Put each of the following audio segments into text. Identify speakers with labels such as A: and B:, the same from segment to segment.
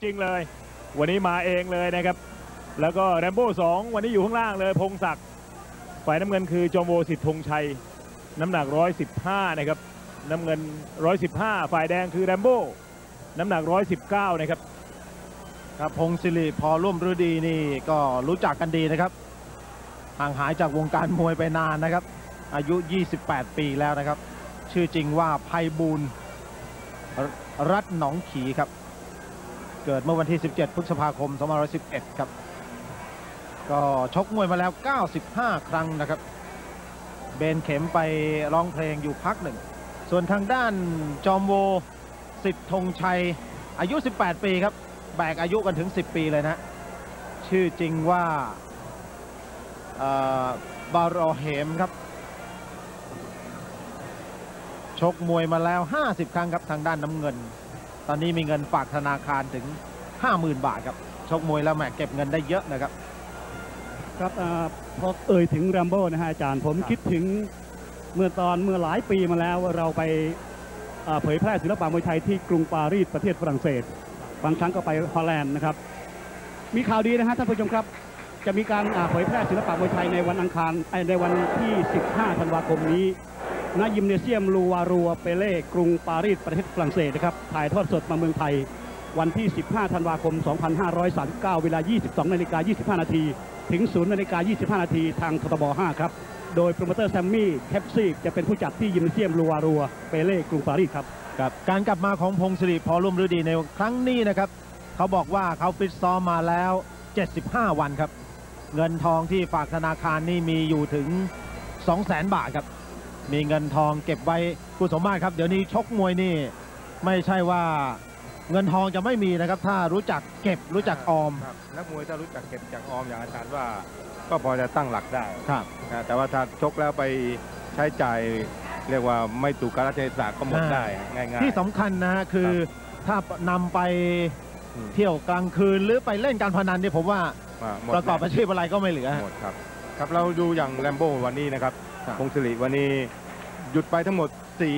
A: จริงเลยวันนี้มาเองเลยนะครับแล้วก็แรมโบ้2วันนี้อยู่ข้างล่างเลยพงศักดิ์ฝ่ายน้ำเงินคือจอมโวสิทธิ์ธงชัยน้ำหนัก115นะครับน้ำเงิน115ฝ่ายแดงคือแรมโบ้น้ำหนัก119นะครับ
B: ครับพงศิริพอร่วมฤดีนี่ก็รู้จักกันดีนะครับห่างหายจากวงการมวยไปนานนะครับอายุ28ปีแล้วนะครับชื่อจริงว่าไพบูลย์รัตน์หนองขีครับเกิดเมื่อวันที่17พฤษภาคม2511ครับก็ชกมวยมาแล้ว95ครั้งนะครับเบนเข็มไปร้องเพลงอยู่พักหนึ่งส่วนทางด้านจอมโวสิทธิ์ธงชัยอายุ18ปีครับแบกอายุกันถึง10ปีเลยนะชื่อจริงว่าบารอเหมครับชกมวยมาแล้ว50ครั้งครับทางด้านน้ำเงินตอนนี้มีเงินฝากธนาคารถึง 50,000 บาทครับชกมวยแล้วแหมเก็บเงินได้เยอะนะครับ
C: ครับพอถึงแรมโบ้นะฮะอาจารย์ผมคิดถึงเมื่อหลายปีมาแล้วเราไปเผยแพร่ศิลปะมวยไทยที่กรุงปารีสประเทศฝรั่งเศสบางครั้งก็ไปฮอลแลนด์นะครับมีข่าวดีนะฮะท่านผู้ชมครับจะมีการเผยแพร่ศิลปะมวยไทยในวันอังคารในวันที่15ธันวาคมนี้ณยิมเนเซียมลูวารัวเปเล่กรุงปารีสประเทศฝรั่งเศสนะครับถ่ายทอดสดมาเมืองไทยวันที่15ธันวาคม2539เวลา 22:25 นาทีถึง 0:25 นาทีทางทบ5ครับโดยโปรโมเตอร์แซมมี่แคปซี่จะเป็นผู้จัดที่ยิมเนเซียมลูวารัวเปเล่กรุงปารีสครับ
B: การกลับมาของพงศิริพอร่วมฤดีในครั้งนี้นะครับเขาบอกว่าเขาฟิตซ้อมมาแล้ว75วันครับเงินทองที่ฝากธนาคารนี่มีอยู่ถึง 200,000 บาทครับมีเงินทองเก็บไว้คุณสมบัติครับเดี๋ยวนี้ชกมวยนี่ไม่ใช่ว่าเงินทองจะไม่มีนะครับถ้ารู้จักเก็บรู้จักออม
D: นักมวยถ้ารู้จักเก็บจากออมอย่างอาจารย์ว่าก็พอจะตั้งหลักได้
B: ครับ
D: แต่ว่าถ้าชกแล้วไปใช้จ่ายเรียกว่าไม่ถูกกาลเทศะก็หมดได้ง่ายๆ
B: ที่สำคัญนะคือถ้านำไปเที่ยวกลางคืนหรือไปเล่นการพนันเนี่ยผมว่าประกอบอาชีพอะไรก็ไม่เหลือ
D: หมดครับเราดูอย่างแรมโบ้วันนี้นะครับพงศิริวันนี้หยุดไปทั้งหมด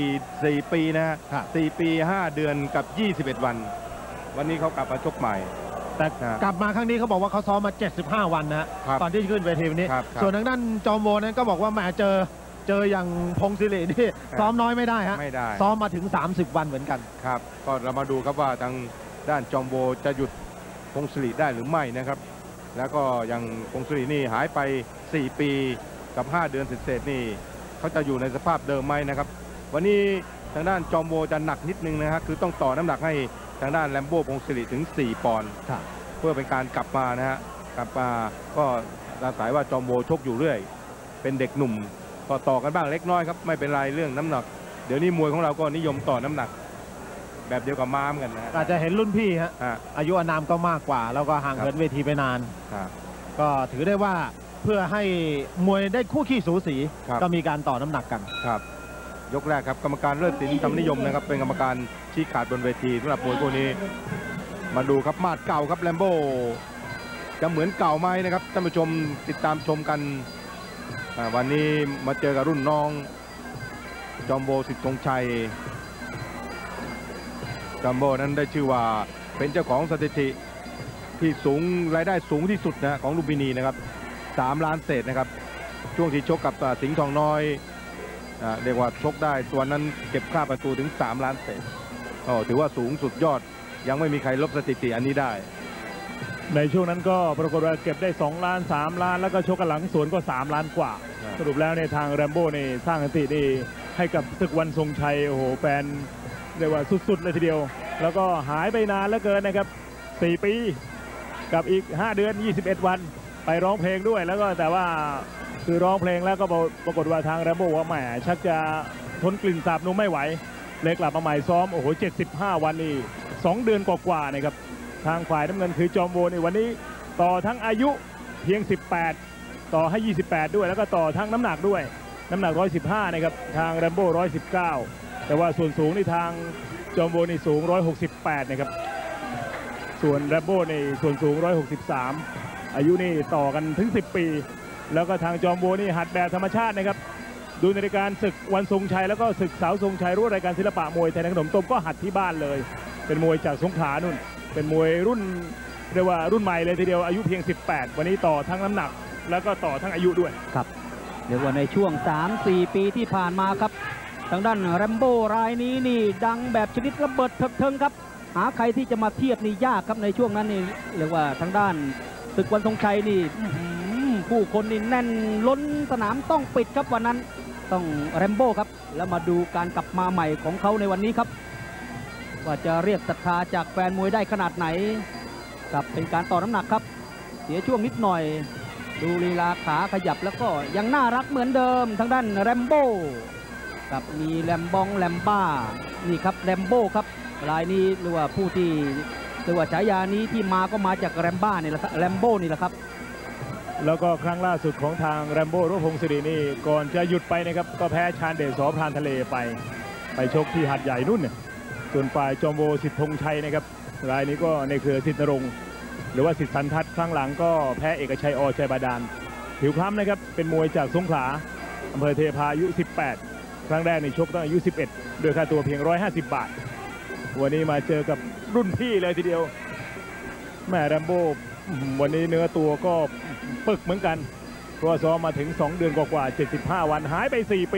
D: 4ปีนะฮะ4 ปี 5 เดือนกับ21วันวันนี้เขากลับมาชกใหม่
B: แต่กลับมาครั้งนี้เขาบอกว่าเขาซ้อมมา75วันนะตอนที่ขึ้นเวทีวันนี้ส่วนทางด้านจอมโวนั้นก็บอกว่าแหมเจออย่างพงศิรินี่ซ้อมน้อยไม่ได้ฮะซ้อมมาถึง30วันเหมือนกัน
D: ครับก็เรามาดูครับว่าทางด้านจอมโวจะหยุดพงศิริได้หรือไม่นะครับแล้วก็อย่างพงศิรินี่หายไป4 ปีกับ5 เดือนเศษนี่เขาจะอยู่ในสภาพเดิมไหมนะครับวันนี้ทางด้านจอมโวจะหนักนิดนึงนะครับคือต้องต่อน้ำหนักให้ทางด้านแรมโบ้พงศิริถึง4 ปอนด์เพื่อเป็นการกลับมานะฮะกลับมาก็อาศัยว่าจอมโวชกอยู่เรื่อยเป็นเด็กหนุ่มก็ต่อกันบ้างเล็กน้อยครับไม่เป็นไรเรื่องน้ำหนักเดี๋ยวนี้มวยของเราก็นิยมต่อน้ำหนักแบบเดียวกับม้ามกันนะ
B: อาจจะเห็นรุ่นพี่ฮะอายุอานามก็มากกว่าแล้วก็ห่างเหินเวทีไปนานก็ถือได้ว่าเพื่อให้มวยได้คู่ขี้สูสีก็มีการต่อน้ำหนักกัน
D: ครับยกแรกครับกรรมการเลิศศิลป์ทำนิยมนะครับเป็นกรรมการชี้ขาดบนเวทีสำหรับมวยคู่นี้มาดูครับมาดเก่าครับแรมโบ้จะเหมือนเก่าไหมนะครับท่านผู้ชมติดตามชมกันวันนี้มาเจอกับรุ่นน้องจอมโวสิทธิ์ธงชัยจอมโวนั้นได้ชื่อว่าเป็นเจ้าของสถิติที่สูงรายได้สูงที่สุดนะของลุมพินีนะครับ3 ล้านเศษนะครับช่วงที่ชกกับสิงห์ทองน้อยเรียกว่าชกได้ตัวนั้นเก็บค่าประตูถึง3 ล้านเศษถือว่าสูงสุดยอดยังไม่มีใครลบสถิติอันนี้ได้
A: ในช่วงนั้นก็ปรากฏว่าเก็บได้2 ล้าน3 ล้านแล้วก็ชกกันหลังสวนก็3 ล้านกว่าสรุปแล้วในทางแรมโบ้นี่สร้างสถิตินี่ให้กับศึกวันทรงชัยโอ้โหแฟนเรียกว่าสุดๆเลยทีเดียวแล้วก็หายไปนานเหลือเกินนะครับ4 ปีกับอีก5 เดือน21 วันไปร้องเพลงด้วยแล้วก็แต่ว่าคือร้องเพลงแล้วก็ปรากฏว่าทางแรมโบ้ว่าแหมชักจะทนกลิ่นสาบนุ่มไม่ไหวเลยกลับมาใหม่ซ้อมโอ้โห75 วันนี่2 เดือนกว่าๆนะครับทางฝ่ายน้ำเงินคือจอมโวในวันนี้ต่อทั้งอายุเพียง18ต่อให้28ด้วยแล้วก็ต่อทั้งน้ำหนักด้วยน้ำหนัก115นะครับทางแรมโบ้119แต่ว่าส่วนสูงในทางจอมโวนี่สูง168นะครับส่วนแรมโบ้ในส่วนสูง163อายุนี่ต่อกันถึง10 ปีแล้วก็ทางจอมโวนี่หัดแบบธรรมชาตินะครับดูในรายการศึกวันทรงชัยแล้วก็ศึกสาวทรงชัยรู้รายการศิลปะมวยไทยในขนมต้มก็หัดที่บ้านเลยเป็นมวยจากสงขลานู่นเป็นมวยรุ่นเรียกว่ารุ่นใหม่เลยทีเดียวอายุเพียง 18 วันนี้ต่อทั้งน้ำหนักแล้วก็ต่อทั้งอายุด้วย
E: ครับเรียกว่าในช่วง 3-4 ปีที่ผ่านมาครับทางด้านแรมโบ้รายนี้นี่ดังแบบชนิดระเบิดเถิดเทิงครับหาใครที่จะมาเทียบนี่ยากครับในช่วงนั้นนี่เรียกว่าทางด้านศึกวันธงชัยนี่ผู้คนนี่แน่นล้นสนามต้องปิดครับวันนั้นต้องแรมโบ้ครับแล้วมาดูการกลับมาใหม่ของเขาในวันนี้ครับว่าจะเรียกศรัทธาจากแฟนมวยได้ขนาดไหนกับเป็นการต่อน้ำหนักครับเสียช่วงนิดหน่อยดูลีลาขาขยับแล้วก็ยังน่ารักเหมือนเดิมทางด้านแรมโบ้กับมีแรมบองแรมบ้านี่ครับแรมโบ้ครับรายนี้หรือว่าผู้ที่หรือว่าฉายานี้ที่มาก็มาจากแรมบ้านี่แหละครับแรมโบ้นี่แหละครับ
A: แล้วก็ครั้งล่าสุดของทางแรมโบ้รถพงศิรินี่ก่อนจะหยุดไปนะครับก็แพ้ชาญเดช ส.พรานทะเลไปชกที่หัดใหญ่นู่นเนี่ยส่วนฝ่ายจอมโบสิทธิ์ธงชัยนะครับรายนี้ก็ในเครือสิทธิ์นรงค์หรือว่าสิทธิ์สันทัศน์ครั้งหลังก็แพ้เอกชัย ชัยบาดาลผิวคล้ำนะครับเป็นมวยจากสงขลาอำเภอเทพาอายุ 18 ครั้งแรกในชกตั้งอายุ 11 โดยค่าตัวเพียง 150 บาทวันนี้มาเจอกับรุ่นพี่เลยทีเดียวแม่แรมโบ้วันนี้เนื้อตัวก็ปึกเหมือนกันเพราะซ้อมมาถึง2 เดือนกว่า75 วันหายไป4 ปี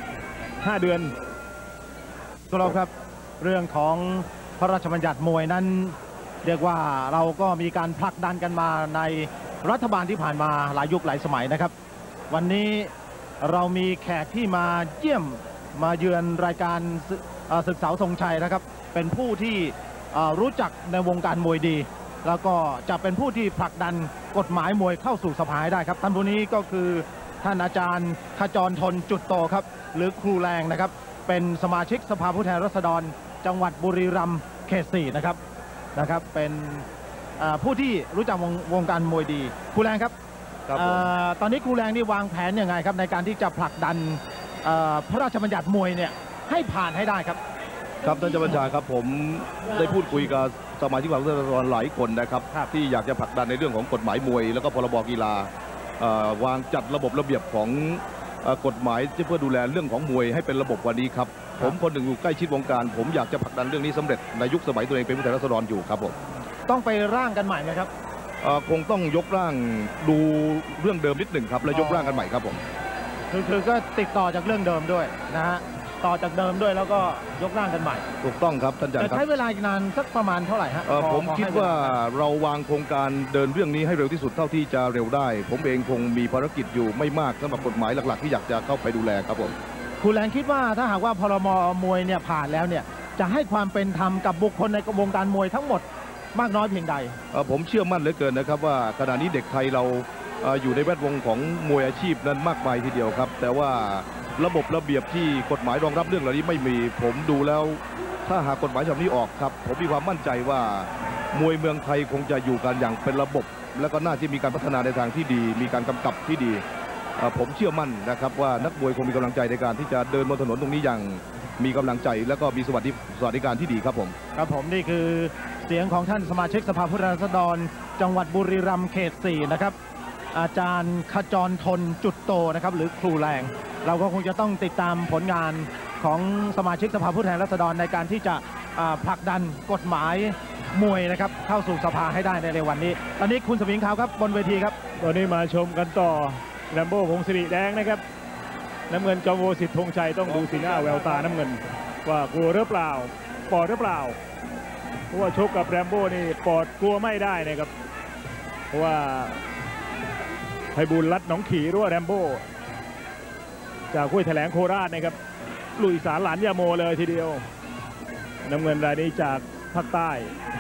A: 5 เดือน
B: ครับเรื่องของพระราชบัญญัติมวยนั้นเรียกว่าเราก็มีการผลักดันกันมาในรัฐบาลที่ผ่านมาหลายยุคหลายสมัยนะครับวันนี้เรามีแขกที่มาเยี่ยมมาเยือนรายการศึกษาทรงชัยนะครับเป็นผู้ที่รู้จักในวงการมวยดีแล้วก็จะเป็นผู้ที่ผลักดันกฎหมายมวยเข้าสู่สภาได้ครับท่านผู้นี้ก็คือท่านอาจารย์ขจรทนจุดโตครับหรือครูแรงนะครับเป็นสมาชิกสภาผู้แทนราษฎรจังหวัดบุรีรัมย์เขต 4นะครับเป็นผู้ที่รู้จักวงการมวยดีครูแรงครับตอนนี้ครูแรงนี่วางแผนยังไงครับในการที่จะผลักดันพระราชบัญญัติมวยเนี่ยให้ผ่านให้ได้ครับ
F: ครับท่านเจ้าบัญชาครับผมได้พูดคุยกับสมาชิกสภาผู้แทนราษฎรหลายคนนะครับที่อยากจะผลักดันในเรื่องของกฎหมายมวยแล้วก็พรบกีฬาวางจัดระบบระเบียบของกฎหมายที่เพื่อดูแลเรื่องของมวยให้เป็นระบบวันนี้ครับผมคนหนึ่งอยู่ใกล้ชิดวงการผมอยากจะผลักดันเรื่องนี้สำเร็จในยุคสมัยตัวเองเป็นผู้แทนราษฎรอยู่ครับผม
B: ต้องไปร่างกันใหม่ไหมครับ
F: คงต้องยกร่างดูเรื่องเดิมนิดหนึ่งครับแล้วยกร่างกันใหม่ครับผม
B: คือก็ติดต่อจากเรื่องเดิมด้วยนะฮะต่อจากเดิมด้วยแล้วก็ยกร่างกันใหม่
F: ถูกต้องครับท่านอาจารย์ครับ
B: ใช้เวลานานสักประมาณเท่าไหร่ฮะ
F: ผมคิดว่าเราวางโครงการเดินเรื่องนี้ให้เร็วที่สุดเท่าที่จะเร็วได้ผมเองคงมีภารกิจอยู่ไม่มากสำหรับกฎหมายหลักๆที่อยากจะเข้าไปดูแลครับผม
B: คุณแรงคิดว่าถ้าหากว่าพรบมวยเนี่ยผ่านแล้วเนี่ยจะให้ความเป็นธรรมกับบุคคลในวงการมวยทั้งหมดมากน้อยเพียงใด
F: ผมเชื่อมั่นเหลือเกินนะครับว่าขณะนี้เด็กไทยเราอยู่ในแวดวงของมวยอาชีพนั้นมากมายทีเดียวครับแต่ว่าระบบระเบียบที่กฎหมายรองรับเรื่องเหล่านี้ไม่มีผมดูแล้วถ้าหากกฎหมายฉบับนี้ออกครับผมมีความมั่นใจว่ามวยเมืองไทยคงจะอยู่กันอย่างเป็นระบบและก็น่าจะมีการพัฒนาในทางที่ดีมีการกำกับที่ดีผมเชื่อมั่นนะครับว่านักมวยคงมีกำลังใจในการที่จะเดินบนถนนตรงนี้อย่างมีกำลังใจและก็มีสวัสดิการที่ดีครับผม
B: ครับผมนี่คือเสียงของท่านสมาชิกสภาผู้แทนราษฎรจังหวัดบุรีรัมย์เขต 4นะครับอาจารย์ขจรทนจุดโตนะครับหรือครูแรงเราก็คงจะต้องติดตามผลงานของสมาชิกสภาผู้แทนราษฎรในการที่จะผลักดันกฎหมายมวยนะครับเข้าสู่สภาให้ได้ในเร็ววันนี้ตอนนี้คุณสมิงขาวครับบนเวทีครับ
A: ตอนนี้มาชมกันต่อแรมโบ้พงศิริแดงนะครับน้ำเงินจอมโบสิทธิ์ธงชัยต้องดูสีหน้าแววตาน้ำเงินว่ากลัวหรือเปล่าปอดหรือเปล่าเพราะว่าชกกับแรมโบ้นี่ปอดกลัวไม่ได้นะครับเพราะว่าไพบูลย์รัตน์หนองขีหรือว่าแรมโบ้จากห้วยแถลงโคราชนะครับลุยสารหลานยาโมเลยทีเดียวน้ำเงินรายนี้จากภาคใต้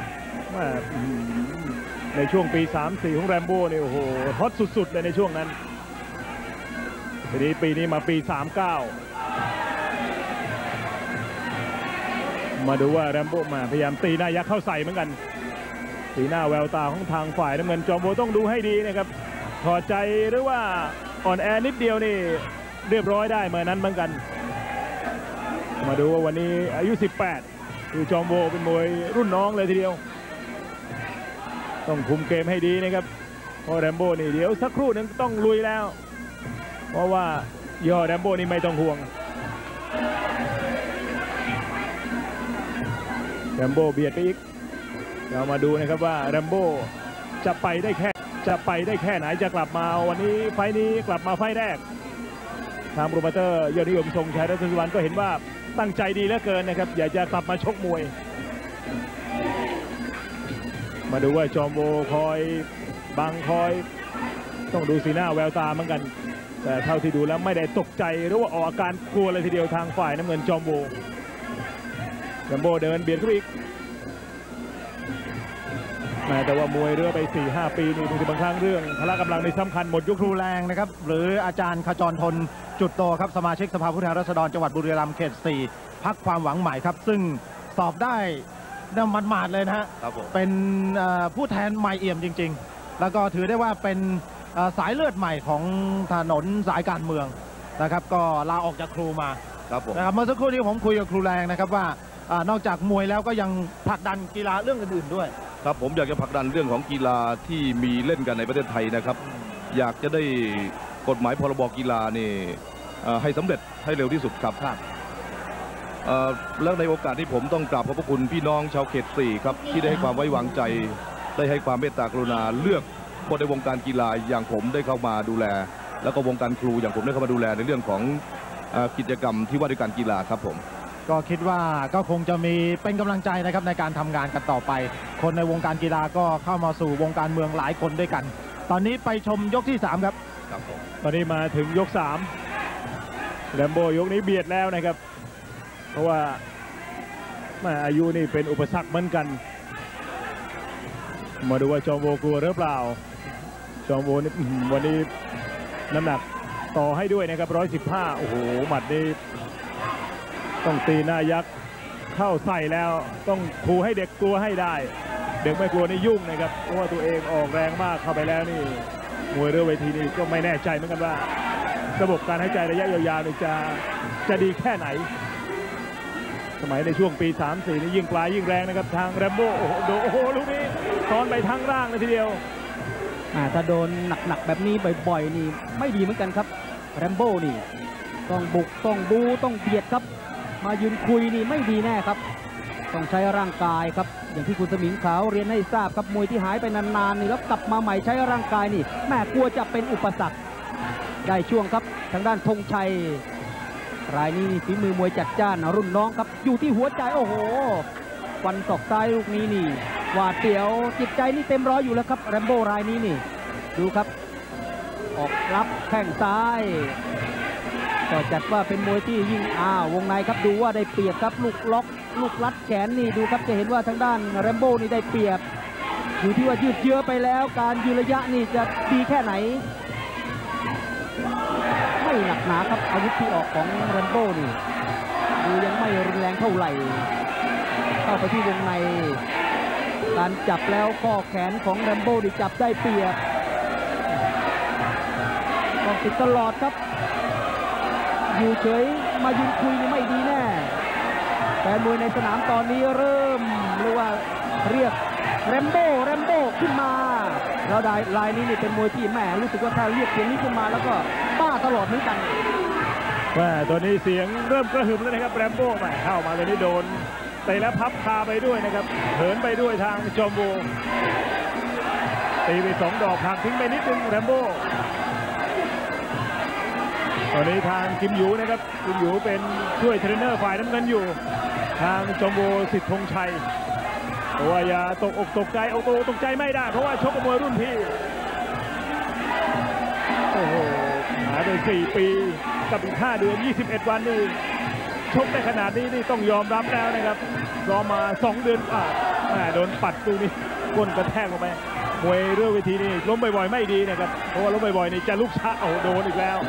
A: ในช่วงปี 3-4 ของแรมโบ้นี่โอ้โหฮอตสุดๆเลยในช่วงนั้นทีนี้ปีนี้มาปี 39มาดูว่าแรมโบ้มาพยายามตีหน้ายักษ์เข้าใส่เหมือนกันตีหน้าแววตาของทางฝ่ายน้ำเงินจอมโบต้องดูให้ดีนะครับถอดใจหรือว่าอ่อนแอนิดเดียวนี่เรียบร้อยได้เมื่อนั้นเหมือนกันมาดูว่าวันนี้อายุ 18คือจอมโบเป็นมวยรุ่นน้องเลยทีเดียวต้องคุมเกมให้ดีนะครับเพราะแรมโบ้นี่เดี๋ยวสักครู่นึงต้องลุยแล้วเพราะว่าย่อแรมโบ้นี่ไม่ต้องห่วงแรมโบ้เบียดไปอีกเรามาดูนะครับว่าแรมโบ้จะไปได้แค่ไหนจะกลับมาวันนี้ไฟนี้กลับมาไฟแรกทางโปรโมเตอร์ยอดนิยมทรงชัยรัตนสุวรรณก็เห็นว่าตั้งใจดีเหลือเกินนะครับอยากจะกลับมาชกมวยมาดูว่าจอมโบคอยบังคอยต้องดูสีหน้าแววตาเหมือนกันแต่เท่าที่ดูแล้วไม่ได้ตกใจหรือว่าออกอาการกลัวเลยทีเดียวทางฝ่ายน้ำเงินจอมโบแรมโบ้เดินเบียดขึ้นอีกแต่ว่ามวยเรือไป 4-5 ปีนี่บางครั้งเรื่องพละกำลังในสำคัญหมดยุค
B: ครูแรงนะครับหรืออาจารย์ขจรทนจุดโตครับสมาชิกสภาผู้แทนราษฎรจังหวัดบุรีรัมย์เขต 4 พรรคความหวังใหม่ครับซึ่งสอบได้หมาดๆเลยนะฮะเป็นผู้แทนใหม่เอี่ยมจริงๆแล้วก็ถือได้ว่าเป็นสายเลือดใหม่ของถนนสายการเมืองนะครับก็ลาออกจากครูมา
F: ครับผม
B: นะครับเมื่อสักครู่นี้ผมคุยกับครูแรงนะครับว่านอกจากมวยแล้วก็ยังผลักดันกีฬาเรื่องอื่นๆด้วย
F: ครับผมอยากจะผลักดันเรื่องของกีฬาที่มีเล่นกันในประเทศไทยนะครับอยากจะได้กฎหมายพรบกีฬานี่ให้สำเร็จให้เร็วที่สุดครับแล้วในโอกาสที่ผมต้องกราบขอบพระคุณพี่น้องชาวเขต 4ครับที่ได้ให้ความไว้วางใจได้ให้ความเมตตากรุณาเลือกคนในวงการกีฬาอย่างผมได้เข้ามาดูแลแล้วก็วงการครูอย่างผมได้เข้ามาดูแลในเรื่องของกิจกรรมที่ว่าด้วยการกีฬาครับผม
B: ก็คิดว่าก็คงจะมีเป็นกำลังใจนะครับในการทำงานกันต่อไปคนในวงการกีฬาก็เข้ามาสู่วงการเมืองหลายคนด้วยกันตอนนี้ไปชมยกที่3ครับ
A: ตอนนี้มาถึงยก3แรมโบ้ยกนี้เบียดแล้วนะครับเพราะว่าอายุนี่เป็นอุปสรรคเหมือนกันมาดูว่าจอมโบกลัวหรือเปล่าจอมโบนี่วันนี้น้ำหนักต่อให้ด้วยนะครับ115โอ้โหหมัดนี่ต้องตีหน้ายักษ์เข้าใส่แล้วต้องขู่ให้เด็กกลัวให้ได้เด็กไม่กลัวนี่ยุ่งนะครับเพราะว่าตัวเองออกแรงมากเข้าไปแล้วนี่มวยเรือเวทีนี่ก็ไม่แน่ใจเหมือนกันว่าระบบการหายใจระยะยาวๆนี่จะดีแค่ไหนสมัยในช่วงปี 3-4 นี่ยิ่งปลายยิ่งแรงนะครับทางแรมโบ้โอ้โหลูกนี้ตอนไปทั้งร่างเลยทีเดียว
E: ถ้าโดนหนักๆแบบนี้บ่อยๆนี่ไม่ดีเหมือนกันครับแรมโบ้นี่ต้องบุกต้องบูต้องเบียดครับมายืนคุยนี่ไม่ดีแน่ครับต้องใช้ร่างกายครับอย่างที่คุณสมิงขาวเรียนให้ทราบครับมวยที่หายไปนานๆนี่แล้วกลับมาใหม่ใช้ร่างกายนี่แม่กลัวจะเป็นอุปสรรคได้ช่วงครับทางด้านธงชัยรายนี้ฝีมือมวยจัดจ้านรุ่นน้องครับอยู่ที่หัวใจโอ้โหฟันศอกซ้ายลูกนี้นี่หวาดเสียวจิตใจนี่เต็มร้อยอยู่แล้วครับแรมโบ้รายนี้นี่ดูครับออกรับแข้งซ้ายก็จัดว่าเป็นมวยที่ยิ่งวงในครับดูว่าได้เปรียบครับลูกล็อกลูกลัดแขนนี่ดูครับจะเห็นว่าทางด้านแรมโบ้นี่ได้เปรียบอยู่ที่ว่ายืดเยื้อไปแล้วการยืนระยะนี่จะดีแค่ไหนไม่หนักหนาครับอาวุธที่ออกของแรมโบ้นี่ดูยังไม่รุนแรงเท่าไหร่เข้าไปที่วงในการจับแล้วข้อแขนของแรมโบ้นี่จับได้เปรียบต้องติดตลอดครับอยู่เฉยมายืนคุยนี่ไม่ดีแน่แต่มวยในสนามตอนนี้เริ่มเรียกว่าเรียกแรมโบ้ขึ้นมาแล้วลายนี้นี่เป็นมวยที่แม่รู้สึกว่าถ้าเรียกเสียงนี้ขึ้นมาแล้วก็ป้าตลอดเหมือนกัน
A: ตอนนี้เสียงเริ่มกระหึ่มแล้วนะครับแรมโบ้เข้ามาเลยนี่โดนเตะแล้วพับคาไปด้วยนะครับเหินไปด้วยทางจอมโบตีไป2 ดอกหักทิ้งไปนิดนึงแรมโบ้ตอนนี้ทางกิมหยูนะครับกิมหยูเป็นช่วยเทรนเนอร์ฝ่ายน้ำเงินอยู่ทางจอมโบสิทธิ์ธงชัยเพราะว่าอย่าตกอกตกใจตกใจไม่ได้เพราะว่าชกกับมวยรุ่นพี่โอ้โหหายไป4 ปีกับอีก5 เดือน21 วันนี่ชกได้ขนาดนี้นี่ต้องยอมรับแล้วนะครับรอมา2 เดือนโดนปัดตูนี่ก้นกระแทกลงไปมวยเรื่องเวทีนี่ล้มบ่อยๆไม่ดีนะครับเพราะว่าล้มบ่อยๆนี่จะลุกช้าโดนอีกแล้ว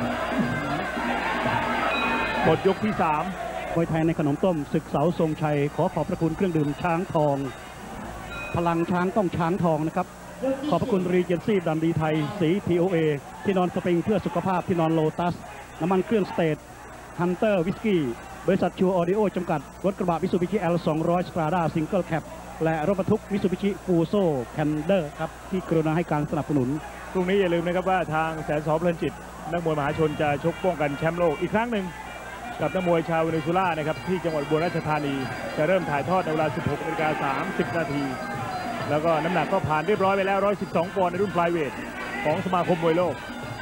A: หมดยกที่3
C: มวยไทยในขนมต้มศึกเสาทรงชัยขอขอบพระคุณเครื่องดื่มช้างทองพลังช้างต้องช้างทองนะครับขอบพระคุณรีเจนซี่ดันดีไทยสี TOA ที่นอนสปริงเพื่อสุขภาพที่นอนโลตัสน้ำมันเครื่องสเตทฮันเตอร์วิสกี้บริษัทชัวออดิโอจำกัดรถกระบะมิซูบิชิ L200 สตราด้าซิงเกิลแคปและรถบรรทุกมิซูบิชิฟูโซแคนเดอร์ครับที่กรุณาให้การสนับสนุน
A: พรุ่งนี้อย่าลืมนะครับว่าทางแสนสอเพลินจิตนักมวยมหาชนจะชกป้องกันแชมป์โลกอีกครั้งหนึ่งกับนักมวยชาวเวเนซุเอลานะครับที่จังหวัดอุบลราชธานีจะเริ่มถ่ายทอดในเวลา 16:30 น.ทแล้วก็น้ำหนักก็ผ่านเรียบร้อยไปแล้ว112 ปอนด์ในรุ่นไฟเวทของสมาคมมวยโลก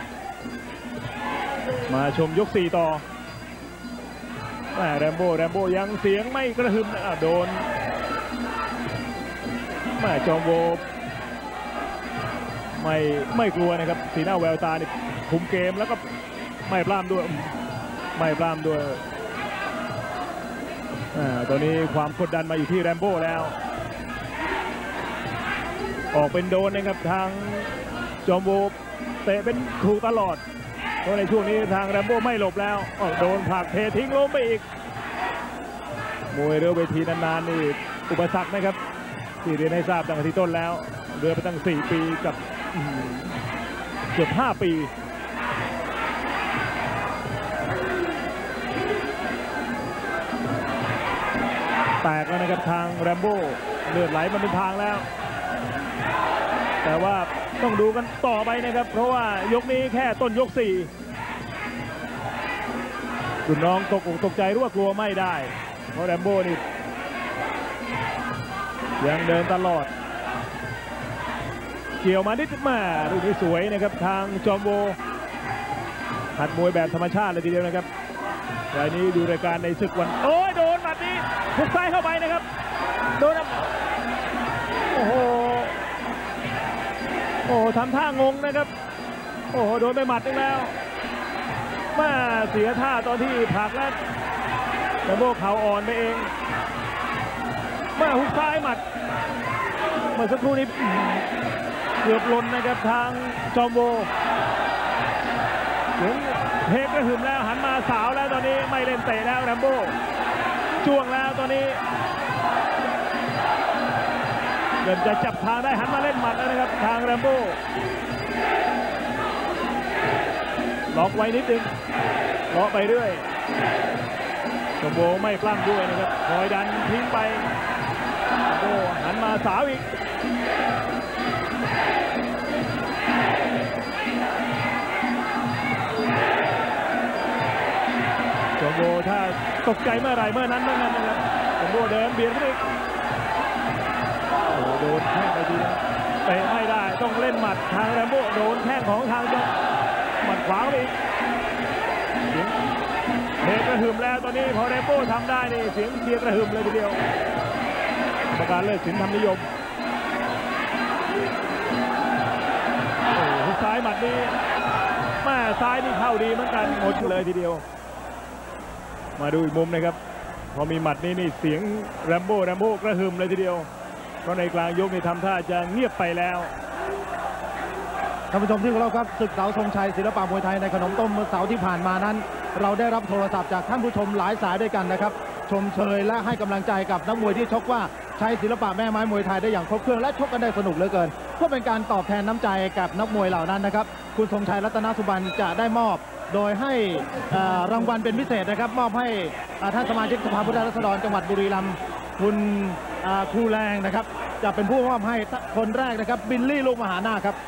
A: มาชมยก 4 ต่อแรมโบ้ยังเสียงไม่กระหึ่มโดนจอมโบไม่กลัวนะครับสีหน้าแววตานี่คุมเกมแล้วก็ไม่ปล้ำด้วยตอนนี้ความกดดันมาอยู่ที่แรมโบ้แล้วออกเป็นโดนนะครับทางจอมโบเตะเป็นถูกตลอดเพราะในช่วงนี้ทางแรมโบ้ไม่หลบแล้วโดนผลักเททิ้งล้มไปอีกมวยเรือเวทีนานๆนี่อุปสรรคนะครับที่เรียนให้ทราบตั้งแต่ที่ต้นแล้วเรือไปตั้ง4 ปีกับเกือบ5 ปีแตกแล้วนะครับทางแรมโบ้เลือดไหลมาเป็นทางแล้วแต่ว่าต้องดูกันต่อไปนะครับเพราะว่ายกนี้แค่ต้นยก 4รุ่นน้องตกอกตกใจรู้ว่ากลัวไม่ได้เพราะแรมโบ้นี่ยังเดินตลอดเกี่ยวมานิดมาลูกนี้สวยนะครับทางจอมโบหัดมวยแบบธรรมชาติเลยทีเดียวนะครับรายนี้ดูรายการในศึกวันโอ้ยโดนหมัดนี้หุกซ้ายเข้าไปนะครับโดนโอ้โหทำท่างงนะครับโอ้โหโดนไปหมัดนึงแล้วมาเสียท่าตอนที่ผลักแล้วแต่โบเข่าอ่อนไปเองมาหุกซ้ายหมัดเมื่อสักครู่นี้เกือบหล่นนะครับทางจอมโบเฮกระหึ่มแล้วหันมาสาวแล้วตอนนี้ไม่เล่นเตะแล้วแรมโบ้จ้วงแล้วตอนนี้เริ่มจะจับทางได้หันมาเล่นหมัดแล้วนะครับทางแรมโบ้ล็อกไว้นิดนึงล็อกไปเรื่อยจอมโบไม่ปล้ำด้วยนะครับคอยดันทิ้งไปโอ้หันมาสาวอีกจอมโบถ้าตกใจเมื่อไหร่เมื่อนั้นนะครับจอมโบเดินเบียดขึ้นอีกโดนแข้งไปทีนะเตะไม่ได้ต้องเล่นหมัดทางแรมโบ้โดนแข้งของทางจอมหมัดขวาไปอีกเฮกระหึ่มแล้วตอนนี้พอแรมโบ้ทำได้นี่เสียงเชียร์กระหึ่มเลยทีเดียวประการเลิกสินธรรมนิยมหุกซ้ายหมัดนี้แม่ซ้ายนี่เข้าดีเหมือนกันหมดเลยทีเดียวมาดูอีกมุมนะครับพอมีหมัดนี้นี่เสียงแรมโบ้กระหึ่มเลยทีเดียวเพราะในกลางยกนี่ทำท่าจะเงียบไปแล้ว
B: ท่านผู้ชมที่เคารพครับศึกเสาธงชัยศิลปะมวยไทยในขนมต้มเมื่อเสาร์ที่ผ่านมานั้นเราได้รับโทรศัพท์จากท่านผู้ชมหลายสายด้วยกันนะครับชมเชยและให้กำลังใจกับนักมวยที่ชกว่าใช้ศิลปะแม่ไม้มวยไทยได้อย่างครบเครื่องและชกกันได้สนุกเหลือเกินเพื่อเป็นการตอบแทนน้ำใจกับนักมวยเหล่านั้นนะครับคุณธงชัยรัตนสุบรรณจะได้มอบโดยให้รางวัลเป็นพิเศษนะครับมอบให้ท่านสมาชิกสภาผู้แทนราษฎรจังหวัดบุรีรัมย์คุณครูแรงนะครับจะเป็นผู้มอบให้คนแรกนะครับบิลลี่ลูกมหานาคครับ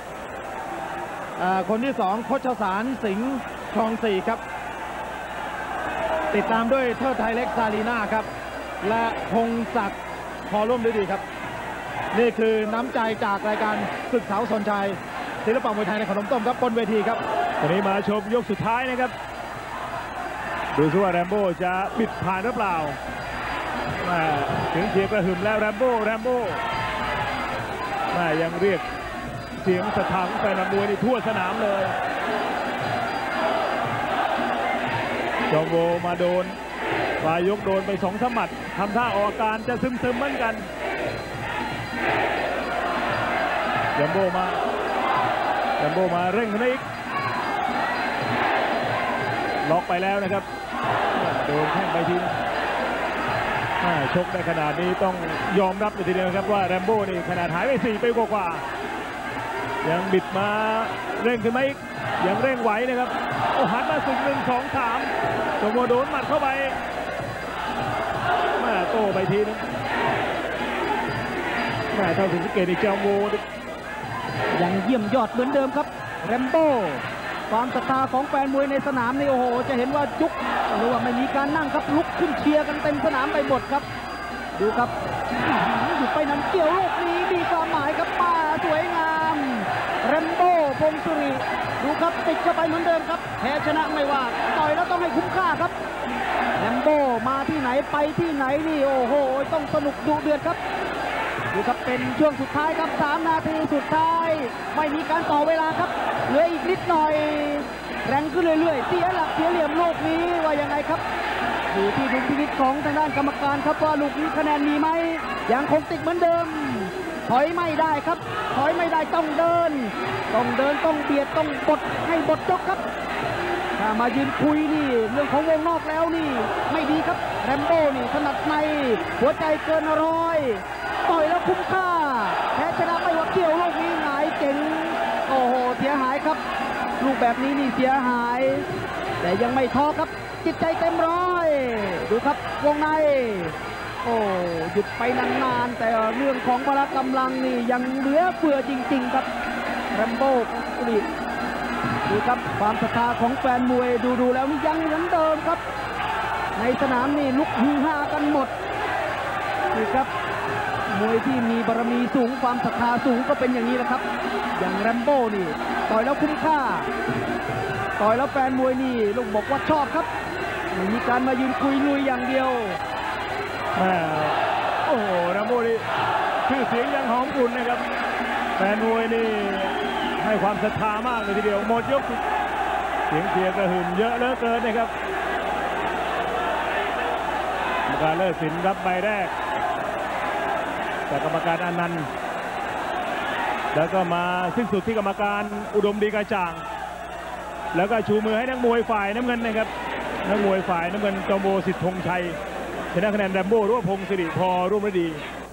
B: คนที่2โคชสารสิงห์คลอง 4ครับติดตามด้วยเทิดไทยเล็กซาลีน่าครับและพงศักดิ์พอร่วมฤดีครับนี่คือน้ำใจจากรายการศึกเสาธงชัยศิลปะมวยไทยในขนมต้มครับบนเวทีครับ
A: ตอนนี้มาชมยกสุดท้ายนะครับดูซิว่าแรมโบ้จะปิดผ่านหรือเปล่าถึงเชียร์กระหึ่มแล้วแรมโบ้ยังเรียกเสียงสะท้านแฟนมวยนี่ทั่วสนามเลยจอมโบมาโดนปลายยกโดนไป2 หมัดทำท่าออกการจะซึมเหมือนกันแรมโบ้มาเร่งขึ้นอีกล็อกไปแล้วนะครับโดนแข้งไปทีชกในขนาดนี้ต้องยอมรับเลยทีเดียวครับว่าแรมโบ้นี่ขนาดหายไป4 ปีกว่ายังบิดมาเร่งขึ้นมาอีกยังเร่งไหวนะครับโอ้หันมาสึก1 2 3จอมโบโดนหมัดเข้าไปโต้ไปทีนึงเท่าถึงสังเกตในจอมโบ
E: ยังเยี่ยมยอดเหมือนเดิมครับแรมโบ้ความศรัทธาของแฟนมวยในสนามนี่โอ้โหจะเห็นว่ายุกหรือว่าไม่มีการนั่งครับลุกขึ้นเชียร์กันเต็มสนามไปหมดครับดูครับอยู่ไปนั้นเกี่ยวลูกนี้ดีงศิริดูครับติดเข้าไปเหมือนเดิมครับแพ้ชนะไม่ว่าต่อยแล้วต้องให้คุ้มค่าครับแรมโบ้มาที่ไหนไปที่ไหนนี่โอ้โหต้องสนุกดุเดือดครับดูครับเป็นช่วงสุดท้ายครับ3 นาทีสุดท้ายไม่มีการต่อเวลาครับเหลืออีกนิดหน่อยแรงขึ้นเรื่อยๆเสียหลักเสียเหลี่ยมลูกนี้ว่ายังไงครับอยู่ที่ดุลพินิจของทางด้านกรรมการครับว่าลูกนี้คะแนนมีไหมยังคงติดเหมือนเดิมถอยไม่ได้ครับถอยไม่ได้ต้องเดินต้องเบียดต้องบดให้บดจกครับถ้ามายืนคุยนี่เรื่องของวงนอกแล้วนี่ไม่ดีครับแรมโบ้นี่ถนัดในหัวใจเกินร้อยต่อยแล้วคุ้มค่าแพ้ชนะไม่ว่าเกี่ยวลูกนี้หงายเจ๋งโอ้โหเสียหายครับลูกแบบนี้นี่เสียหายแต่ยังไม่ท้อครับจิตใจเต็มร้อยดูครับวงในโอ้หยุดไปนานๆแต่เรื่องของพละกำลังนี่ยังเหลือเฟือจริงๆครับแรมโบ้นี่ดูครับความศรัทธาของแฟนมวยดูแล้วนี่ยังเหมือนเดิมครับในสนามนี่ลุกฮือฮากันหมดนี่ครับมวยที่มีบารมีสูงความศรัทธาสูงก็เป็นอย่างนี้แหละครับอย่างแรมโบ้นี่ต่อยแล้วคุ้มค่าต่อยแล้วแฟนมวยนี่ลูกบอกว่าชอบครับไม่มีการมายืนคุยลุยอย่างเดียว
A: โอ้โหแรมโบ้นี่ชื่อเสียงยังหอมกลุ่นนะครับแฟนมวยนี่ให้ความศรัทธามากเลยทีเดียวหมดยกเสียงเชียร์กระหึ่มเยอะเหลือเกินนะครับกรรมการเลิศศิลป์รับใบแรกจากกรรมการอนันต์แล้วก็มาสิ้นสุดที่กรรมการอุดมดีกระจ่างแล้วก็ชูมือให้นักมวยฝ่ายน้ำเงินนะครับนักมวยฝ่ายน้ำเงินจอมโบสิทธิ์ธงชัยชนะคะแนนแรมโบ้หรือว่าพงศิริพอร่วมฤดี